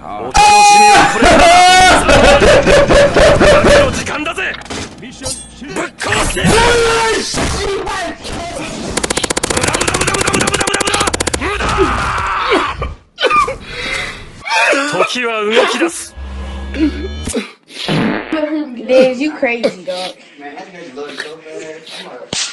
お楽しみはこれからだ。の時間だぜ。ぶっ殺せ。時は動き出す。 Liz, you crazy, dog. Man, that nigga loaded so fast.